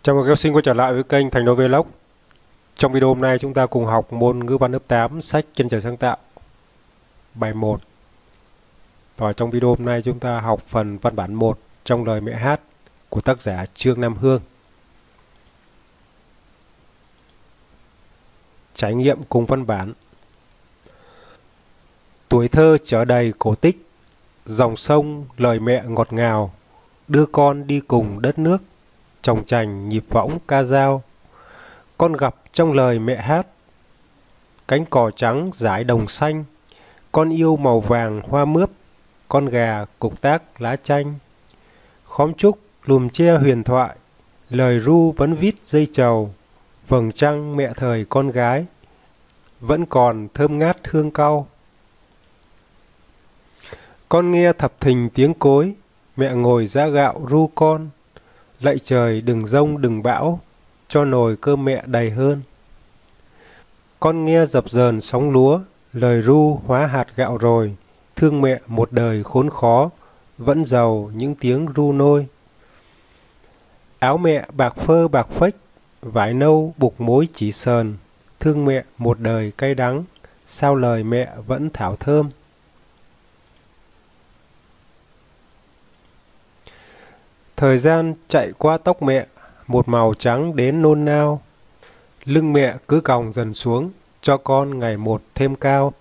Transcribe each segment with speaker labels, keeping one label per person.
Speaker 1: Chào mừng các học sinh quay trở lại với kênh Thành Đô Vlog. Trong video hôm nay chúng ta cùng học môn ngữ văn lớp 8 sách Chân trời sáng tạo bài 1. Và trong video hôm nay chúng ta học phần văn bản 1 trong lời mẹ hát của tác giả Trương Nam Hương. Trải nghiệm cùng văn bản. Tuổi thơ chở đầy cổ tích, dòng sông lời mẹ ngọt ngào, đưa con đi cùng đất nước, tròng trành nhịp võng ca dao. Con gặp trong lời mẹ hát, cánh cò trắng dải đồng xanh, con yêu màu vàng hoa mướp, con gà cục tác lá chanh. Khóm trúc lùm tre huyền thoại, lời ru vẫn vít dây trầu, vầng trăng mẹ thời con gái, vẫn còn thơm ngát hương cau. Con nghe thập thình tiếng cối, mẹ ngồi giã gạo ru con, lạy trời đừng giông đừng bão, cho nồi cơm mẹ đầy hơn. Con nghe dập dờn sóng lúa, lời ru hóa hạt gạo rồi, thương mẹ một đời khốn khó, vẫn giàu những tiếng ru nôi. Áo mẹ bạc phơ bạc phách, vải nâu buộc mối chỉ sờn, thương mẹ một đời cay đắng, sao lời mẹ vẫn thảo thơm. Thời gian chạy qua tóc mẹ, một màu trắng đến nôn nao. Lưng mẹ cứ còng dần xuống, cho con ngày một thêm cao.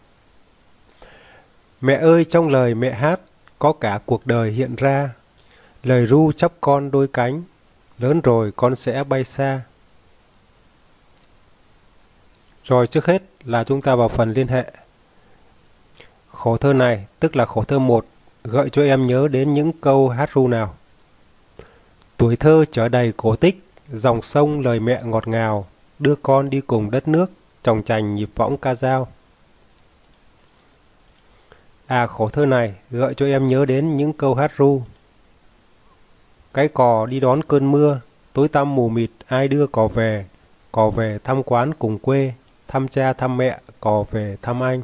Speaker 1: Mẹ ơi trong lời mẹ hát, có cả cuộc đời hiện ra. Lời ru chắp con đôi cánh, lớn rồi con sẽ bay xa. Rồi trước hết là chúng ta vào phần liên hệ. Khổ thơ này, tức là khổ thơ 1, gợi cho em nhớ đến những câu hát ru nào. Tuổi thơ chở đầy cổ tích, dòng sông lời mẹ ngọt ngào, đưa con đi cùng đất nước, tròng trành nhịp võng ca dao. Khổ thơ này gợi cho em nhớ đến những câu hát ru. Cái cò đi đón cơn mưa, tối tăm mù mịt ai đưa cò về thăm quán cùng quê, thăm cha thăm mẹ, cò về thăm anh.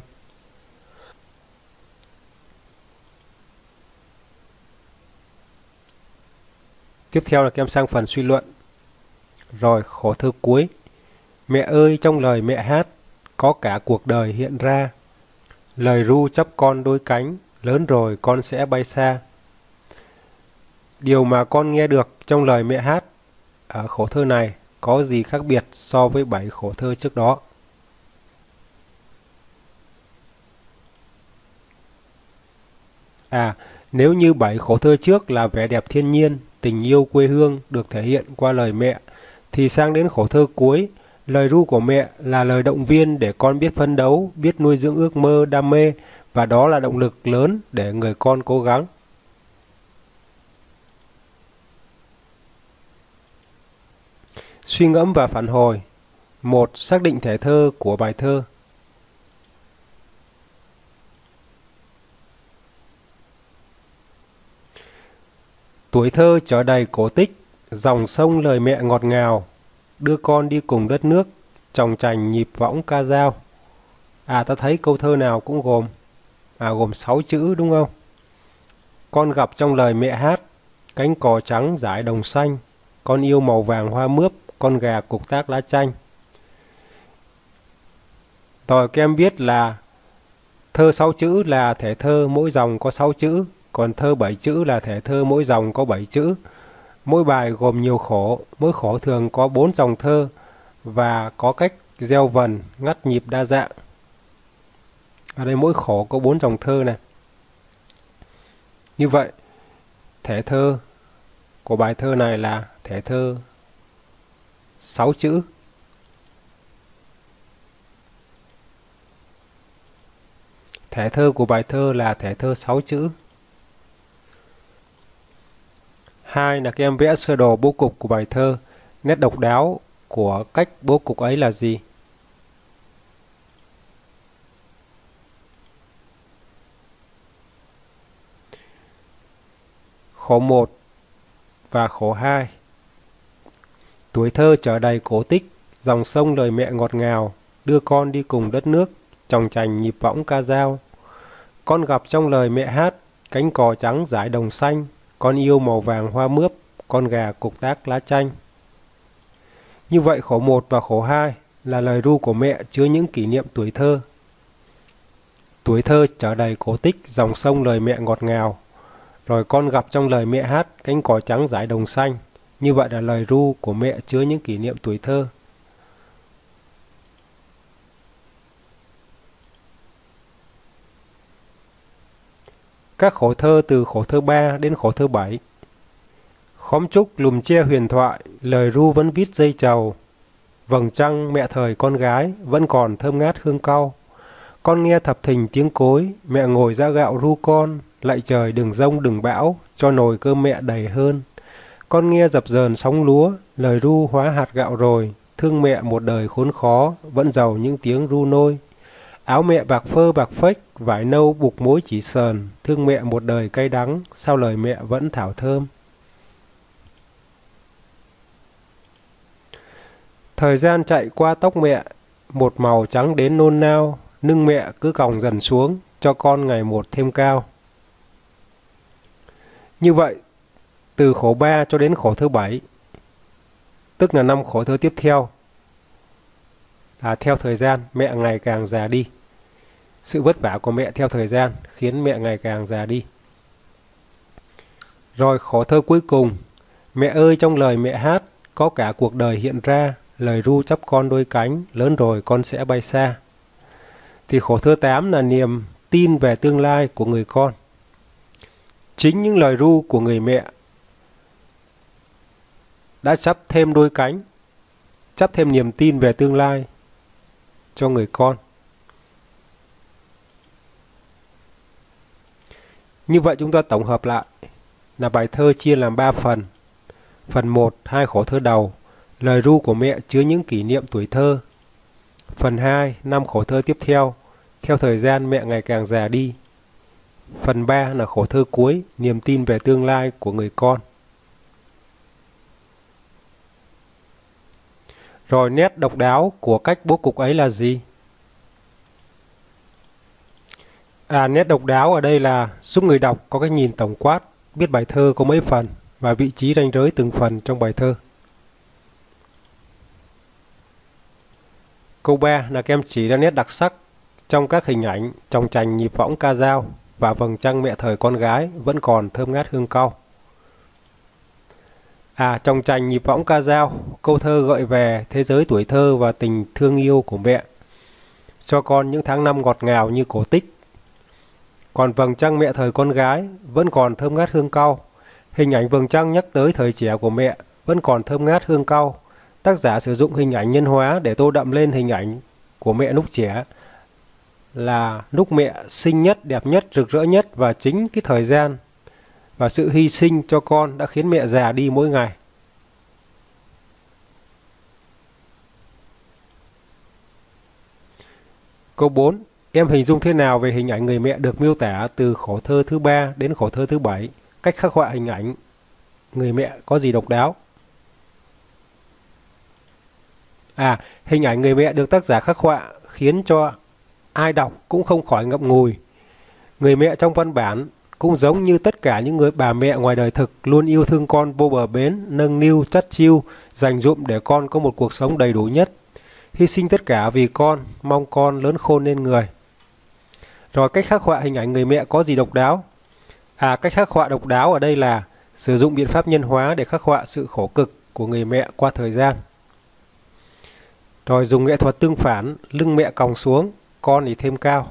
Speaker 1: Tiếp theo là em sang phần suy luận. Rồi khổ thơ cuối. Mẹ ơi trong lời mẹ hát, có cả cuộc đời hiện ra. Lời ru chắp con đôi cánh, lớn rồi con sẽ bay xa. Điều mà con nghe được trong lời mẹ hát ở khổ thơ này có gì khác biệt so với 7 khổ thơ trước đó? Nếu như 7 khổ thơ trước là vẻ đẹp thiên nhiên, tình yêu quê hương được thể hiện qua lời mẹ, thì sang đến khổ thơ cuối, lời ru của mẹ là lời động viên để con biết phấn đấu, biết nuôi dưỡng ước mơ, đam mê, và đó là động lực lớn để người con cố gắng. Suy ngẫm và phản hồi. 1. Xác định thể thơ của bài thơ. Tuổi thơ chở đầy cổ tích, dòng sông lời mẹ ngọt ngào, đưa con đi cùng đất nước, tròng trành nhịp võng ca dao. Ta thấy câu thơ nào cũng gồm 6 chữ đúng không? Con gặp trong lời mẹ hát, cánh cò trắng dải đồng xanh, con yêu màu vàng hoa mướp, con gà cục tác lá chanh. Rồi các em biết là thơ 6 chữ là thể thơ mỗi dòng có 6 chữ, còn thơ 7 chữ là thể thơ mỗi dòng có 7 chữ. Mỗi bài gồm nhiều khổ, mỗi khổ thường có 4 dòng thơ và có cách gieo vần, ngắt nhịp đa dạng. Ở đây mỗi khổ có 4 dòng thơ này. Như vậy, thể thơ của bài thơ này là thể thơ 6 chữ. Thể thơ của bài thơ là thể thơ 6 chữ. 2 là các em vẽ sơ đồ bố cục của bài thơ. Nét độc đáo của cách bố cục ấy là gì? Khổ 1 và khổ 2. Tuổi thơ chở đầy cổ tích, dòng sông lời mẹ ngọt ngào, đưa con đi cùng đất nước, tròng trành nhịp võng ca dao. Con gặp trong lời mẹ hát, cánh cò trắng dải đồng xanh, con yêu màu vàng hoa mướp, con gà cục tác lá chanh. Như vậy khổ 1 và khổ 2 là lời ru của mẹ chứa những kỷ niệm tuổi thơ. Tuổi thơ chở đầy cổ tích, dòng sông lời mẹ ngọt ngào. Rồi con gặp trong lời mẹ hát cánh cỏ trắng dải đồng xanh. Như vậy là lời ru của mẹ chứa những kỷ niệm tuổi thơ. Các khổ thơ từ khổ thơ 3 đến khổ thơ 7. Khóm trúc lùm tre huyền thoại, lời ru vẫn viết dây trầu. Vầng trăng mẹ thời con gái vẫn còn thơm ngát hương cau. Con nghe thập thình tiếng cối, mẹ ngồi ra gạo ru con, lạy trời đừng giông đừng bão, cho nồi cơm mẹ đầy hơn. Con nghe dập dờn sóng lúa, lời ru hóa hạt gạo rồi, thương mẹ một đời khốn khó, vẫn giàu những tiếng ru nôi. Áo mẹ bạc phơ bạc phách, vải nâu buộc mối chỉ sờn, thương mẹ một đời cay đắng, sao lời mẹ vẫn thảo thơm. Thời gian chạy qua tóc mẹ, một màu trắng đến nôn nao, nưng mẹ cứ còng dần xuống, cho con ngày một thêm cao. Như vậy, từ khổ 3 cho đến khổ thứ 7, tức là 5 khổ thơ tiếp theo, là theo thời gian mẹ ngày càng già đi. Sự vất vả của mẹ theo thời gian khiến mẹ ngày càng già đi. Rồi khổ thơ cuối cùng, mẹ ơi trong lời mẹ hát, có cả cuộc đời hiện ra, lời ru chắp con đôi cánh, lớn rồi con sẽ bay xa. Thì khổ thơ 8 là niềm tin về tương lai của người con. Chính những lời ru của người mẹ đã chắp thêm đôi cánh, chắp thêm niềm tin về tương lai cho người con. Như vậy chúng ta tổng hợp lại là bài thơ chia làm 3 phần. Phần 1, 2 khổ thơ đầu, lời ru của mẹ chứa những kỷ niệm tuổi thơ. Phần 2, 5 khổ thơ tiếp theo, theo thời gian mẹ ngày càng già đi. Phần 3 là khổ thơ cuối, niềm tin về tương lai của người con. Rồi nét độc đáo của cách bố cục ấy là gì? Nét độc đáo ở đây là giúp người đọc có cái nhìn tổng quát, biết bài thơ có mấy phần và vị trí ranh giới từng phần trong bài thơ. Câu 3 là các em chỉ ra nét đặc sắc trong các hình ảnh chòng chành nhịp võng ca dao và vầng trăng mẹ thời con gái vẫn còn thơm ngát hương cau. Chòng chành nhịp võng ca dao, câu thơ gợi về thế giới tuổi thơ và tình thương yêu của mẹ, cho con những tháng năm ngọt ngào như cổ tích. Còn vầng trăng mẹ thời con gái vẫn còn thơm ngát hương cau. Hình ảnh vầng trăng nhắc tới thời trẻ của mẹ vẫn còn thơm ngát hương cau. Tác giả sử dụng hình ảnh nhân hóa để tô đậm lên hình ảnh của mẹ lúc trẻ, là lúc mẹ xinh nhất, đẹp nhất, rực rỡ nhất, và chính cái thời gian và sự hy sinh cho con đã khiến mẹ già đi mỗi ngày. Câu 4. Em hình dung thế nào về hình ảnh người mẹ được miêu tả từ khổ thơ thứ 3 đến khổ thơ thứ 7? Cách khắc họa hình ảnh người mẹ có gì độc đáo? Hình ảnh người mẹ được tác giả khắc họa khiến cho ai đọc cũng không khỏi ngậm ngùi. Người mẹ trong văn bản cũng giống như tất cả những người bà mẹ ngoài đời thực, luôn yêu thương con vô bờ bến, nâng niu, chắt chiu, dành dụm để con có một cuộc sống đầy đủ nhất, hy sinh tất cả vì con, mong con lớn khôn nên người. Rồi cách khắc họa hình ảnh người mẹ có gì độc đáo? Cách khắc họa độc đáo ở đây là sử dụng biện pháp nhân hóa để khắc họa sự khổ cực của người mẹ qua thời gian. Rồi dùng nghệ thuật tương phản, lưng mẹ còng xuống, con thì thêm cao.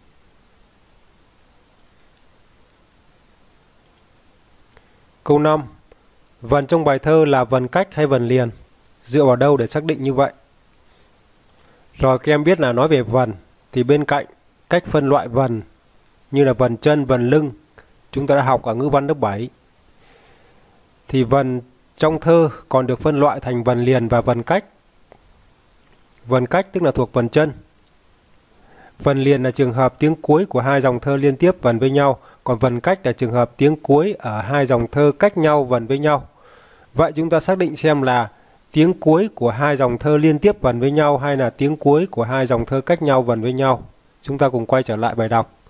Speaker 1: Câu 5. Vần trong bài thơ là vần cách hay vần liền? Dựa vào đâu để xác định như vậy? Rồi các em biết là nói về vần thì bên cạnh cách phân loại vần như là vần chân, vần lưng, chúng ta đã học ở ngữ văn lớp 7. Thì vần trong thơ còn được phân loại thành vần liền và vần cách. Vần cách tức là thuộc vần chân. Vần liền là trường hợp tiếng cuối của hai dòng thơ liên tiếp vần với nhau, còn vần cách là trường hợp tiếng cuối ở hai dòng thơ cách nhau vần với nhau. Vậy chúng ta xác định xem là tiếng cuối của hai dòng thơ liên tiếp vần với nhau hay là tiếng cuối của hai dòng thơ cách nhau vần với nhau. Chúng ta cùng quay trở lại bài đọc.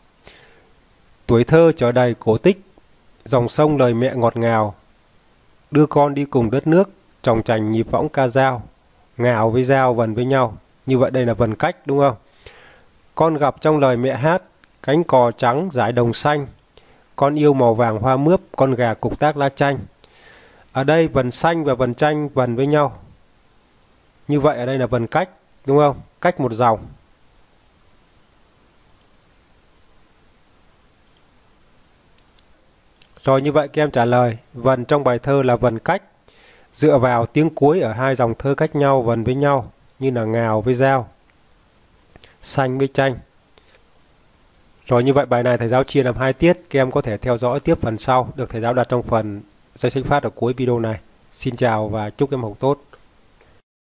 Speaker 1: Tuổi thơ chở đầy cổ tích, dòng sông lời mẹ ngọt ngào. đưa con đi cùng đất nước, tròng trành nhịp võng ca dao, ngào với dao vần với nhau. Như vậy đây là vần cách đúng không? Con gặp trong lời mẹ hát, cánh cò trắng dải đồng xanh, con yêu màu vàng hoa mướp, con gà cục tác lá chanh. Ở đây vần xanh và vần chanh vần với nhau. Như vậy ở đây là vần cách đúng không? Cách một dòng. Rồi như vậy các em trả lời, vần trong bài thơ là vần cách, dựa vào tiếng cuối ở hai dòng thơ cách nhau vần với nhau, như là ngào với dao, xanh với chanh. Rồi như vậy bài này thầy giáo chia làm 2 tiết, các em có thể theo dõi tiếp phần sau, được thầy giáo đặt trong phần danh sách phát ở cuối video này. Xin chào và chúc em học tốt.